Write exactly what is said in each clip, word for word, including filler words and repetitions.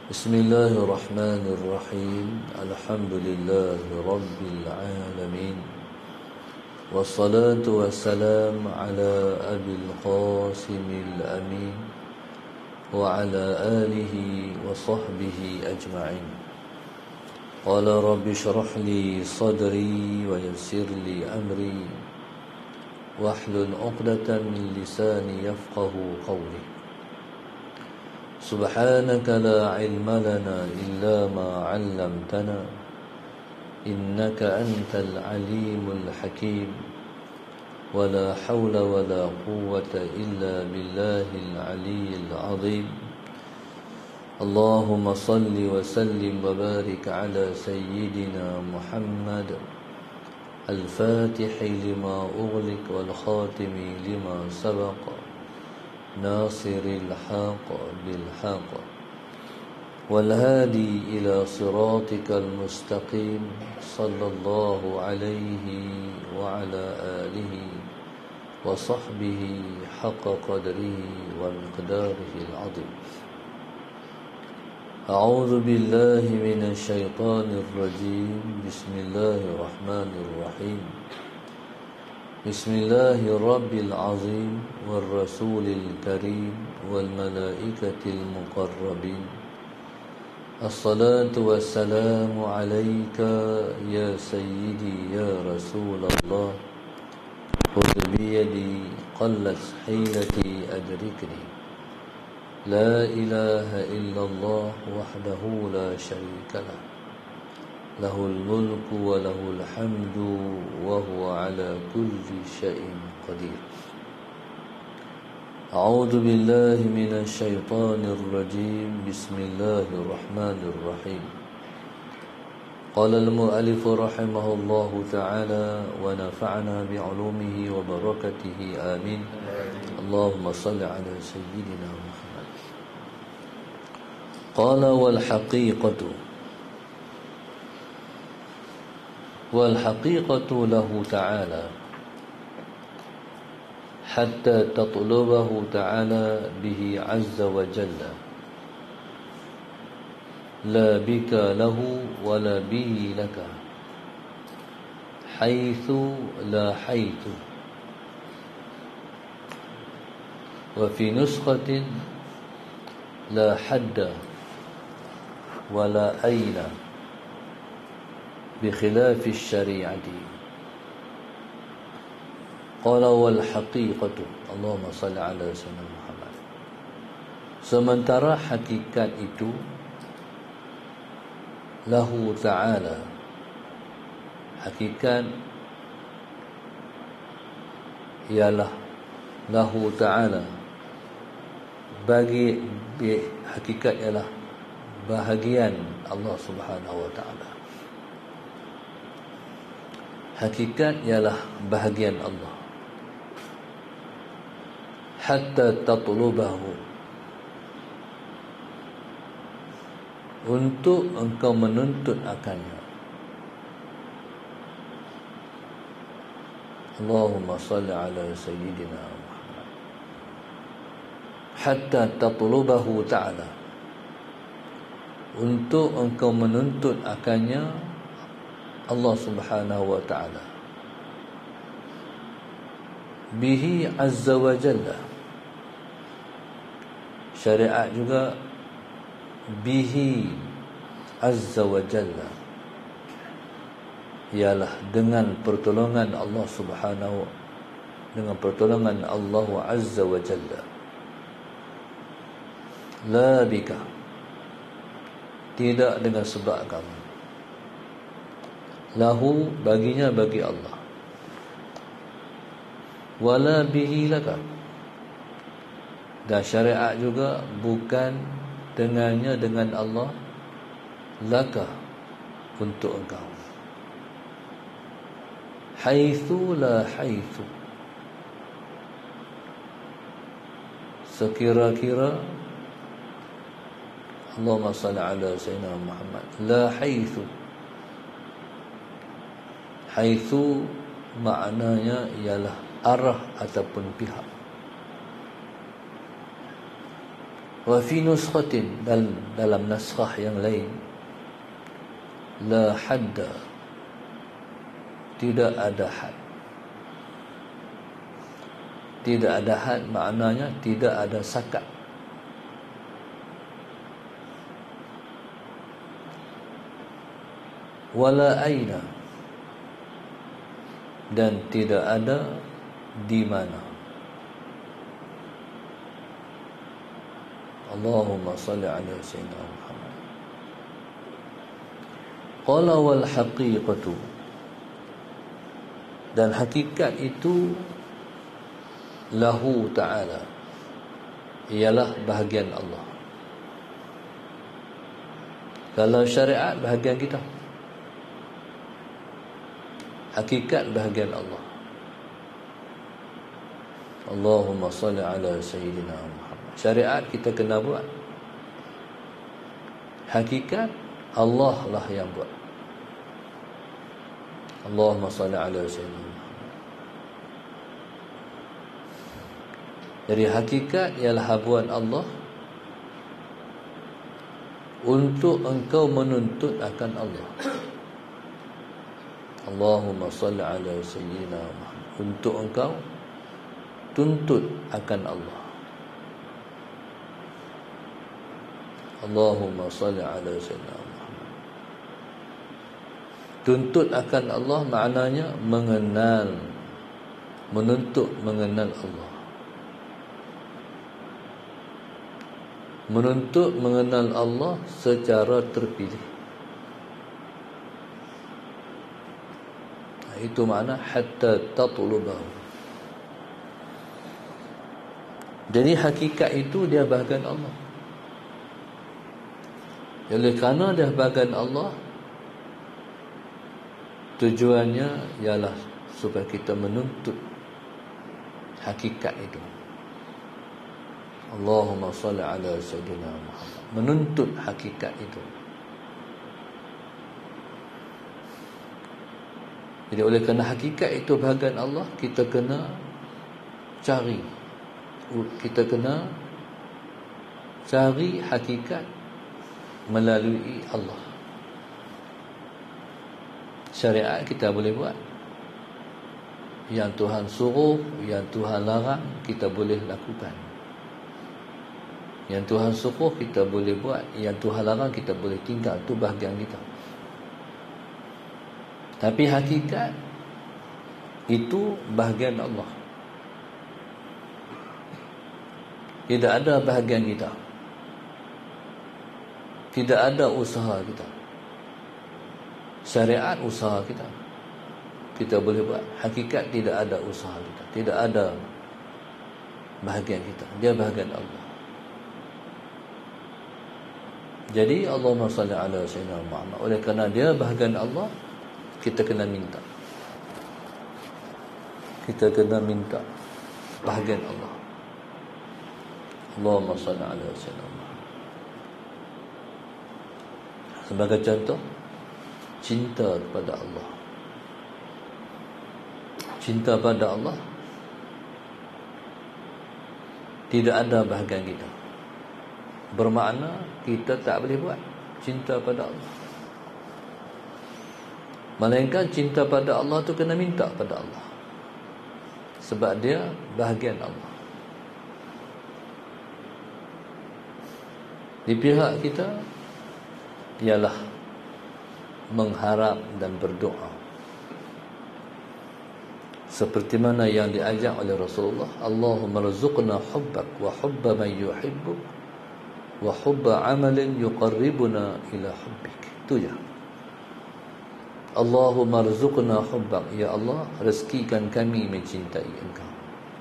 بسم الله الرحمن الرحيم الحمد لله رب العالمين والصلاة والسلام على أبي القاسم الأمين وعلى آله وصحبه أجمعين قال رب اشرح لي صدري ويسر لي أمري واحلل عقدة من لساني يفقه قولي سبحانك لا علم لنا إلا ما علمتنا إنك أنت العليم الحكيم ولا حول ولا قوة إلا بالله العلي العظيم اللهم صل وسلم وبارك على سيدنا محمد الفاتح لما أغلق والخاتم لما سبق ناصر الحق بالحق والهادي إلى صراطك المستقيم صلى الله عليه وعلى آله وصحبه حق قدره ومقداره العظيم أعوذ بالله من الشيطان الرجيم بسم الله الرحمن الرحيم بسم الله الرب العظيم والرسول الكريم والملائكة المقربين الصلاة والسلام عليك يا سيدي يا رسول الله خذ بيدي قلت حيلتي أدركني لا إله إلا الله وحده لا شريك له له الملك وله الحمد وهو على كل شيء قدير أعوذ بالله من الشيطان الرجيم بسم الله الرحمن الرحيم قال المؤلف رحمه الله تعالى ونفعنا بعلومه وبركته آمين اللهم صل على سيدنا محمد قال والحقيقة والحقيقة له تعالى حتى تطلبه تعالى به عز وجل لا بك له ولا به لك حيث لا حيث وفي نسخة لا حد ولا أين بخلاف الشريعة قال والحقيقة اللهم صل على سيدنا Muhammad. Sementara hakikat itu lahu ta'ala, hakikat ialah lahu ta'ala, bagi hakikat ialah bahagian Allah Subhanahu wa ta'ala. Hakikat ialah bahagian Allah. Hatta tatlubahu, untuk engkau menuntut akannya. Allahumma salli ala sayyidina Muhammad. Hatta tatlubahu ta'ala, untuk engkau menuntut akannya Allah Subhanahu wa ta'ala bihi azza wa jalla. Syariat juga bihi azza wa jalla, ialah dengan pertolongan Allah Subhanahu, dengan pertolongan Allah azza wa jalla. La bika, tidak dengan sebab kamu. Lahu, baginya, bagi Allah. Wala bihi laka, dan syariat juga bukan dengannya, dengan Allah, laka, untuk engkau. Haitsu la haitsu, sekira-kira, Allahumma salli ala sayyidina Muhammad, la haitsu. Haitsu maknanya ialah arah ataupun pihak. Wa fi nuskhatin, dalam, dalam naskhah yang lain, la hadda, tidak ada had. Tidak ada had maknanya tidak ada sakat. Wala aina, dan tidak ada di mana. Allahumma salli ala sayyidina Muhammad. Qala wal haqiqatu, dan hakikat itu lahu ta'ala, ialah bahagian Allah. Kalau syariat bahagian kita, hakikat bahagian Allah. Allahumma salli ala sayyidina Muhammad. Syariat kita kena buat, hakikat Allah lah yang buat. Allahumma salli ala sayyidina Muhammad. Jadi hakikat ialah habuan Allah untuk engkau menuntut akan Allah. Allahumma salli ala sayyidina Muhammad, untuk engkau tuntut akan Allah. Allahumma salli ala sayyidina Muhammad. Tuntut akan Allah maknanya mengenal, menuntut mengenal Allah. Menuntut mengenal Allah secara terpilih. Itu makna hatta tatlubahu. Jadi hakikat itu dia bahagian Allah. Oleh kerana dia bahagian Allah, tujuannya ialah supaya kita menuntut hakikat itu. Allahumma salli ala sayyidina Muhammad. Menuntut hakikat itu. Jadi oleh kerana hakikat itu bahagian Allah, kita kena cari, kita kena cari hakikat melalui Allah. Syariat kita boleh buat, yang Tuhan suruh, yang Tuhan larang, kita boleh lakukan. Yang Tuhan suruh kita boleh buat, yang Tuhan larang kita boleh tinggal. Itu bahagian kita. Tapi hakikat itu bahagian Allah. Tidak ada bahagian kita, tidak ada usaha kita. Syariat usaha kita, kita boleh buat. Hakikat tidak ada usaha kita, tidak ada bahagian kita. Dia bahagian Allah. Jadi Allahumma salli ala sayyidina Muhammad. Oleh kerana dia bahagian Allah, kita kena minta. Kita kena minta bahagian Allah. Allahumma salli ala sayyidina Muhammad. Sebagai contoh, cinta kepada Allah. Cinta pada Allah tidak ada bahagian kita. Bermakna kita tak boleh buat cinta pada Allah. Melainkan cinta pada Allah tu kena minta pada Allah, sebab dia bahagian Allah. Di pihak kita ialah mengharap dan berdoa, seperti mana yang diajak oleh Rasulullah, Allahumma rzuqna hubbak wa hubba man yuhibbuk wa hubba amalin yuqarribuna ila hubbik. Itu je. Allahumma rzuqna hubbak, ya Allah, rezekikan kami mencintai Engkau.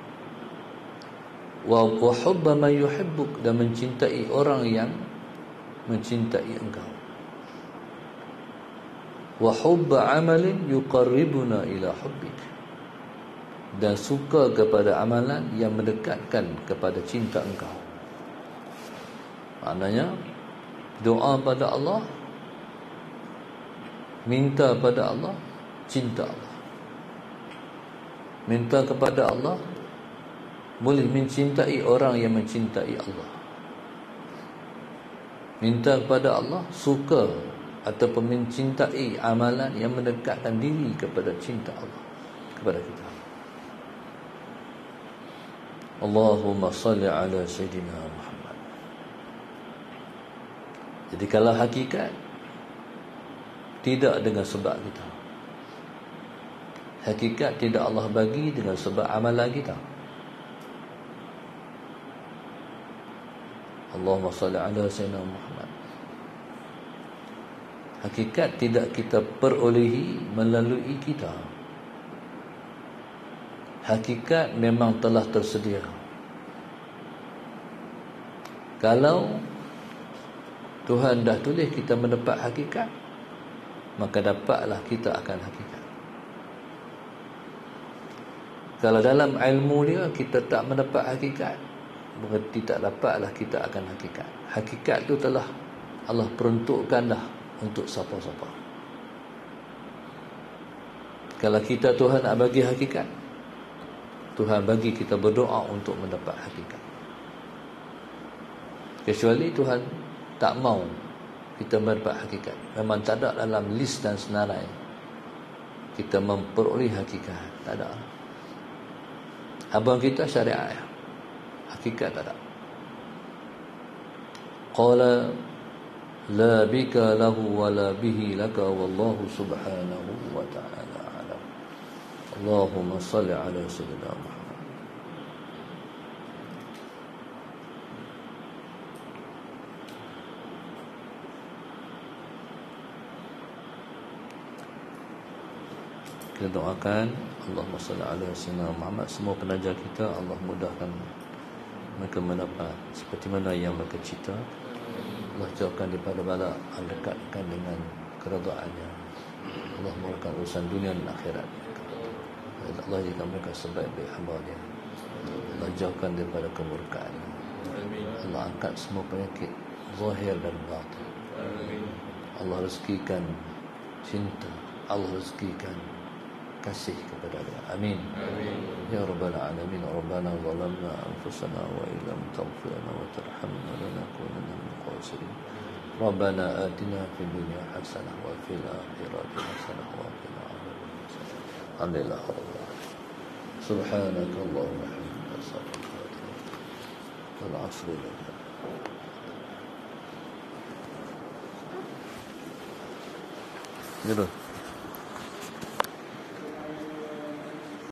Wa wa hubba man yuhibbuk, dan mencintai orang yang mencintai Engkau. Wa hubba amalin yuqarribuna ila hubbik, dan suka kepada amalan yang mendekatkan kepada cinta Engkau. Maknanya doa pada Allah, minta pada Allah, cinta Allah. Minta kepada Allah, boleh mencintai orang yang mencintai Allah. Minta kepada Allah, suka ataupun mencintai amalan yang mendekatkan diri kepada cinta Allah kepada kita. Allahumma salli ala Sayyidina Muhammad. Jadi kalau hakikat tidak dengan sebab kita, hakikat tidak Allah bagi dengan sebab amalan kita. Allahumma salli ala Sayyidina Muhammad. Hakikat tidak kita perolehi melalui kita. Hakikat memang telah tersedia. Kalau Tuhan dah tulis kita mendapat hakikat, maka dapatlah kita akan hakikat. Kalau dalam ilmu dia kita tak mendapat hakikat, berarti tak dapatlah kita akan hakikat. Hakikat tu telah Allah peruntukkan dah untuk siapa-siapa. Kalau kita Tuhan nak bagi hakikat, Tuhan bagi kita berdoa untuk mendapat hakikat. Kecuali Tuhan tak mau kita mendapat hakikat, memang tak ada dalam list dan senarai kita memperoleh hakikat, tak ada. Abang kita syariat, hakikat tak ada. Qala la bika lahu wa la bihi laka wallahu subhanahu wa ta'ala alam. Allahumma salli ala sayyidina Muhammad. Kita doakan Allahumma salli ala sayyidina Muhammad. Semua penaja kita Allah mudahkan mereka mendapat seperti mana yang mereka cita. Allah jauhkan daripada bala, dekatkan dengan keredaannya. Allah murahkan urusan dunia dan akhirat. Allah jadikan mereka sebaik-baik hamba-Nya. Allah jauhkan daripada kemurkaan. Allah angkat semua penyakit zahir dan batin. Allah rezekikan cinta, Allah rezekikan kasih kepada dia. Amin. Amin. Ya Rabbal Alamin. Rabbana zalamna anfusana wa illam taghfir lana wa tarhamna lanakunanna minal khasirin. Rabbana atina fid dunya hasanah wa fil akhirati hasanah wa qina adzabannar. Alhamdulillah. Subhanaka Allahumma wa bihamdika astaghfiruka wa atubu ilaik. Wal 'asri. Ya.